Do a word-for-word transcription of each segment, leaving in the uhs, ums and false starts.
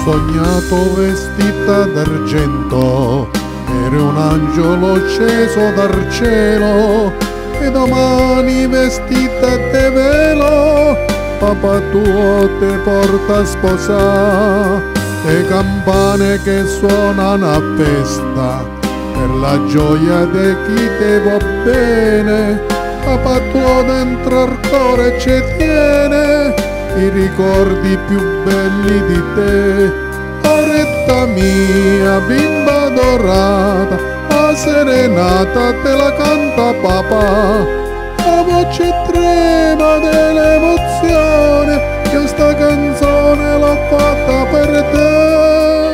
sognato vestita d'argento, eri un angelo sceso dal cielo, e domani vestita de velo, papà tuo te porta a sposare, e campane che suonano a festa, per la gioia di chi te va bene, papà tuo dentro al cuore ci tiene, i ricordi più belli di te. Oretta mia, bimba dorata, la serenata te la canta papà, la voce trema dell'emozione, io sta canzone l'ho fatta per te.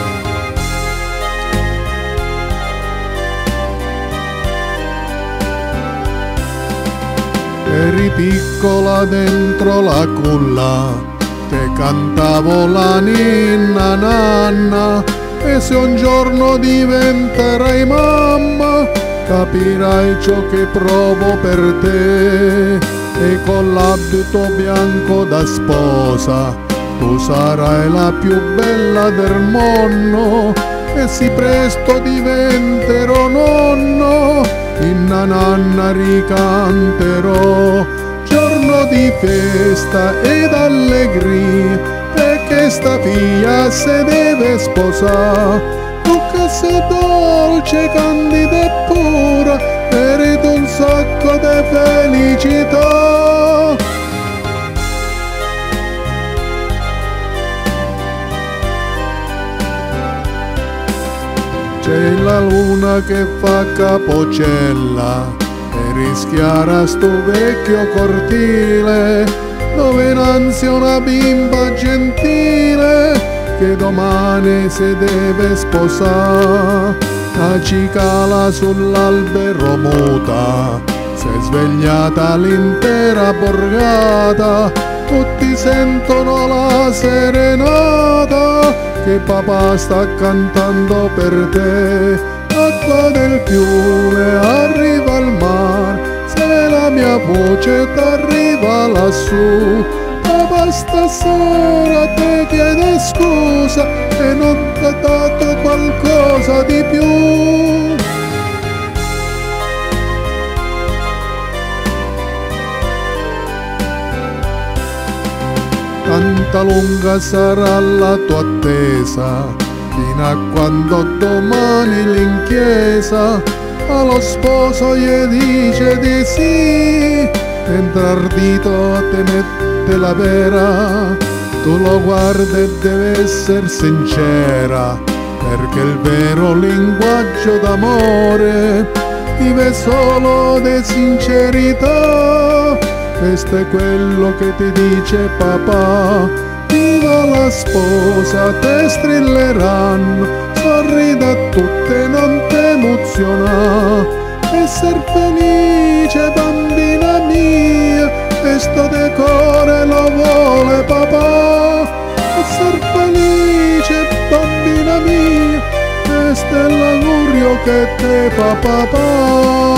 Eri piccola dentro la culla, te cantavo la ninna nanna, e se un giorno diventerai mamma, capirai ciò che provo per te, e con l'abito bianco da sposa tu sarai la più bella del mondo, e si presto diventerò nonno, inna nanna ricanterò, giorno di festa ed allegria, perché sta figlia se deve sposare, tu che sei dolce, candida e pura, meriti un sacco di felicità. C'è la luna che fa capocella e rischiara sto vecchio cortile, dove innanzi una bimba gentile che domani si deve sposare. La cicala sull'albero muta, si è svegliata l'intera borgata, tutti sentono la serenata che papà sta cantando per te. Acqua del fiume arriva al mare, se la mia voce t'arriva lassù, papà stasera ti chiede scusa e non t'ho dato qualcosa di più. Tanta lunga sarà la tua attesa, fino a quando domani l'inchiesa allo sposo gli dice di sì, mentre ardito te mette la vera, tu lo guardi e deve essere sincera, perché il vero linguaggio d'amore vive solo di sincerità. Questo è quello che ti dice papà, viva la sposa, te strilleranno, sorrida a tutte, non t'emoziona, esser felice bambina mia, questo decore lo vuole papà, esser felice bambina mia, questo è l'augurio che te fa papà.